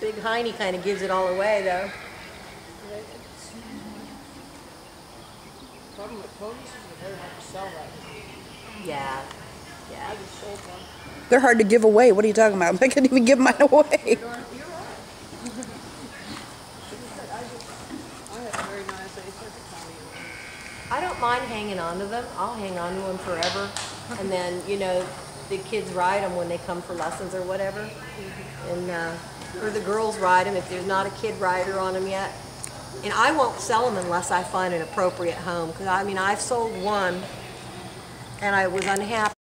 Big Heine kind of gives it all away, though. The problem with ponies is they're very hard to sell right now. Yeah. Yeah. I just sold one. They're hard to give away. What are you talking about? I couldn't even give mine away. You're right. I had a very nice A-circuit pony. I don't mind hanging on to them. I'll hang on to them forever. And then, you know, the kids ride them when they come for lessons or whatever. And, or the girls ride them if there's not a kid rider on them yet. And I won't sell them unless I find an appropriate home. Because, I mean, I've sold one and I was unhappy.